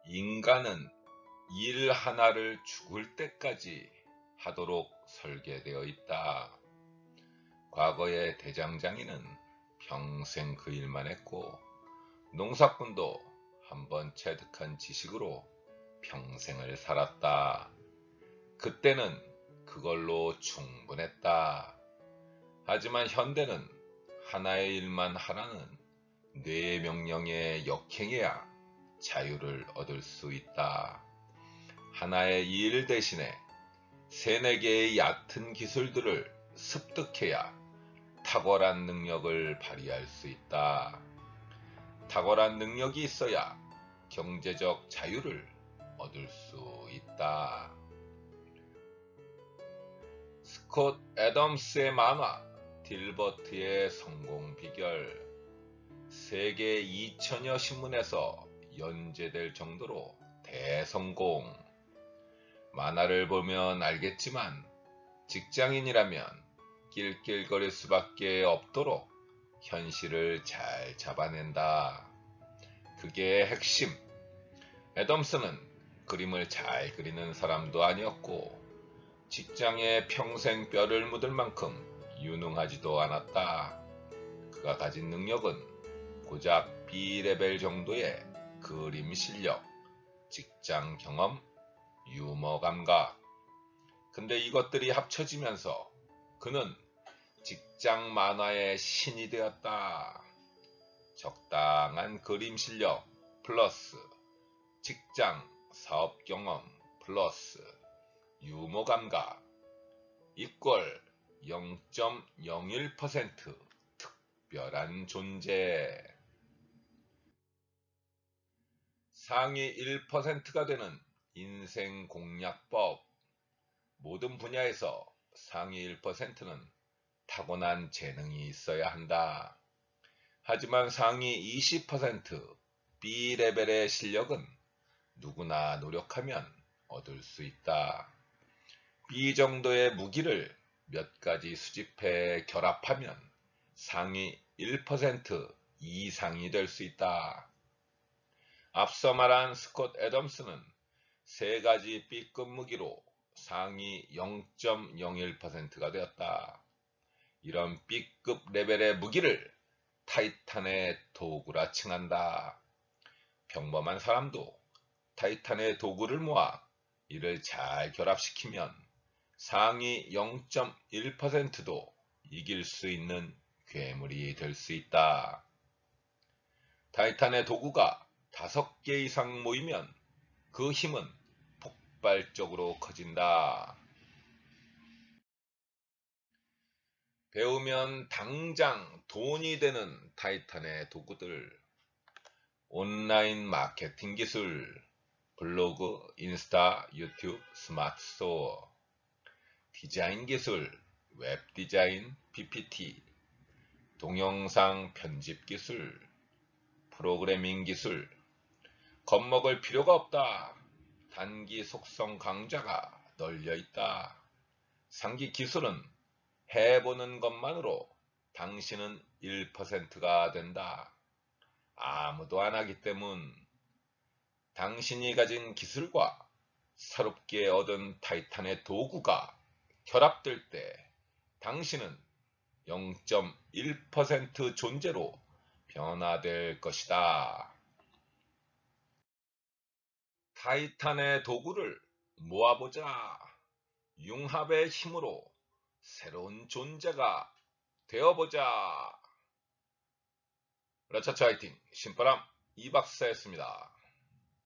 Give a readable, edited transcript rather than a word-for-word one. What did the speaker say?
인간은 일 하나를 죽을 때까지 하도록 설계되어 있다. 과거의 대장장이는 평생 그 일만 했고, 농사꾼도 한번 체득한 지식으로 평생을 살았다. 그때는 그걸로 충분했다. 하지만 현대는 하나의 일만 하라는 뇌의 명령에 역행해야 자유를 얻을 수 있다. 하나의 일 대신에 세네 개의 얕은 기술들을 습득해야 탁월한 능력을 발휘할 수 있다. 탁월한 능력이 있어야 경제적 자유를 얻을 수 있다. 스콧 애덤스의 만화 딜버트의 성공 비결, 세계 2000여 신문에서 연재될 정도로 대성공. 만화를 보면 알겠지만 직장인이라면 낄낄거릴 수밖에 없도록 현실을 잘 잡아낸다. 그게 핵심. 애덤스는 그림을 잘 그리는 사람도 아니었고 직장에 평생 뼈를 묻을 만큼 유능하지도 않았다. 그가 가진 능력은 고작 B레벨 정도의 그림 실력, 직장 경험, 유머 감각. 근데 이것들이 합쳐지면서 그는 직장 만화의 신이 되었다. 적당한 그림 실력 플러스 직장 사업 경험 플러스 유머 감각 이퀄 0.01% 특별한 존재. 상위 1%가 되는 인생 공략법. 모든 분야에서 상위 1%는 타고난 재능이 있어야 한다. 하지만 상위 20% B레벨의 실력은 누구나 노력하면 얻을 수 있다. B 정도의 무기를 몇 가지 수집해 결합하면 상위 1% 이상이 될 수 있다. 앞서 말한 스콧 애덤스는 세 가지 B급 무기로 상위 0.01%가 되었다. 이런 B급 레벨의 무기를 타이탄의 도구라 칭한다. 평범한 사람도 타이탄의 도구를 모아 이를 잘 결합시키면 상위 0.1%도 이길 수 있는 괴물이 될 수 있다. 타이탄의 도구가 5개 이상 모이면 그 힘은 폭발적으로 커진다. 배우면 당장 돈이 되는 타이탄의 도구들. 온라인 마케팅 기술, 블로그, 인스타, 유튜브, 스마트 스토어. 디자인 기술, 웹 디자인, PPT. 동영상 편집 기술, 프로그래밍 기술. 겁먹을 필요가 없다. 단기 속성 강좌가 널려 있다. 상기 기술은 해보는 것만으로 당신은 1%가 된다. 아무도 안 하기 때문. 당신이 가진 기술과 새롭게 얻은 타이탄의 도구가 결합될 때 당신은 0.1% 존재로 변화될 것이다. 타이탄의 도구를 모아보자. 융합의 힘으로 새로운 존재가 되어보자. 라차차 화이팅! 신바람 이박사였습니다.